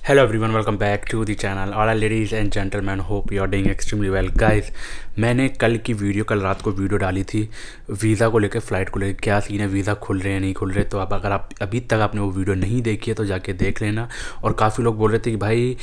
Hello everyone, welcome back to the channel. All our ladies and gentlemen, hope you are doing extremely well. Guys, मैंने कल रात को video डाली थी visa को लेकर, फ़्लाइट को लेकर क्या सीन है, वीज़ा खुल रहे हैं नहीं खुल रहे। तो अब अगर आप अभी तक आपने वो वीडियो नहीं देखी है तो जाके देख लेना। और काफ़ी लोग बोल रहे थे कि भाई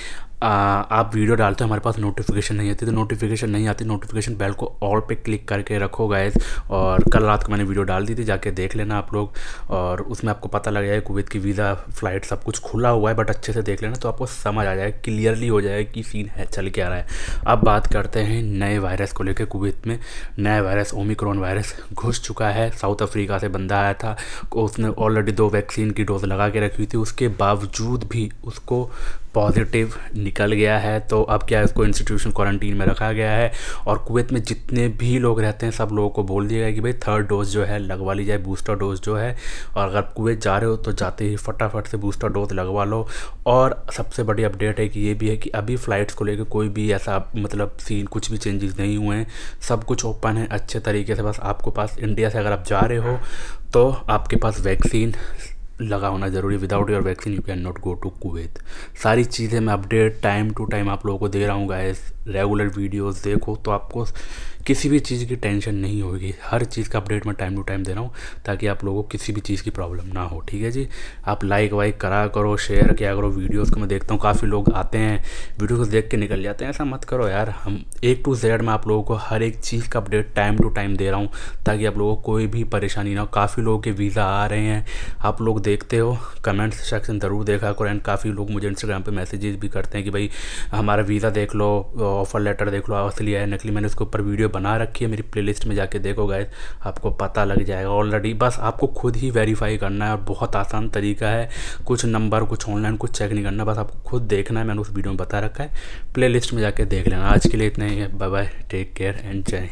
आप वीडियो डालते हो हमारे पास नोटिफिकेशन नहीं आती, तो नोटिफिकेशन नहीं आती, नोटिफिकेशन बेल को ऑल पे क्लिक करके रखो गाइस। और कल रात को मैंने वीडियो डाल दी थी, जाके देख लेना आप लोग। और उसमें आपको पता लग जाए कुवैत की वीज़ा फ़्लाइट सब कुछ खुला हुआ है, बट अच्छे से देख लेना तो आपको समझ आ जाए, क्लियरली हो जाए कि सीन है चल के आ रहा है। अब बात करते हैं नए वायरस को लेकर। कुवैत में नया वायरस ओमिक्रॉन वायरस घुस चुका है। साउथ अफ्रीका से बंदा आया था, उसने ऑलरेडी 2 वैक्सीन की डोज लगा के रखी हुई थी, उसके बावजूद भी उसको पॉजिटिव निकल गया है। तो अब क्या है, उसको इंस्टीट्यूशन क्वारंटीन में रखा गया है। और कुवैत में जितने भी लोग रहते हैं सब लोगों को बोल दिया गया कि भाई 3rd डोज जो है लगवा ली जाए, बूस्टर डोज जो है। और अगर कुवैत जा रहे हो तो जाते ही फटाफट से बूस्टर डोज लगवा लो। और सबसे बड़ी अपडेट है कि ये भी है कि अभी फ़्लाइट्स को लेकर कोई भी ऐसा मतलब सीन कुछ भी चेंजेस नहीं हुए हैं, सब कुछ ओपन है अच्छे तरीके से। बस आपको पास इंडिया से अगर आप जा रहे हो तो आपके पास वैक्सीन लगा होना ज़रूरी। Without your vaccine you can not go to Kuwait. सारी चीज़ें मैं अपडेट टाइम टू टाइम आप लोगों को दे रहा हूँ गाइस। रेगुलर वीडियोस देखो तो आपको किसी भी चीज़ की टेंशन नहीं होगी। हर चीज़ का अपडेट मैं टाइम टू टाइम दे रहा हूँ ताकि आप लोगों को किसी भी चीज़ की प्रॉब्लम ना हो। ठीक है जी, आप लाइक वाइक करा करो, शेयर किया करो वीडियोस को। मैं देखता हूँ काफ़ी लोग आते हैं वीडियो को देख के निकल जाते हैं, ऐसा मत करो यार। हम A to Z में आप लोगों को हर एक चीज़ का अपडेट टाइम टू टाइम दे रहा हूँ ताकि आप लोगों को कोई भी परेशानी ना हो। काफ़ी लोगों के वीज़ा आ रहे हैं, आप लोग देखते हो, कमेंट सेक्शन ज़रूर देखा करो। एंड काफ़ी लोग मुझे इंस्टाग्राम पे मैसेजेस भी करते हैं कि भाई हमारा वीज़ा देख लो, ऑफ़र लेटर देख लो, असली है नकली। मैंने उसके ऊपर वीडियो बना रखी है, मेरी प्लेलिस्ट में जाके देखो गाइस, आपको पता लग जाएगा ऑलरेडी। बस आपको खुद ही वेरीफाई करना है और बहुत आसान तरीका है। कुछ नंबर कुछ ऑनलाइन कुछ चेक नहीं करना, बस आपको खुद देखना है। मैंने उस वीडियो में बता रखा है, प्लेलिस्ट में जाके देख लेना। आज के लिए इतना ही है, bye bye, take care and जय हिंद।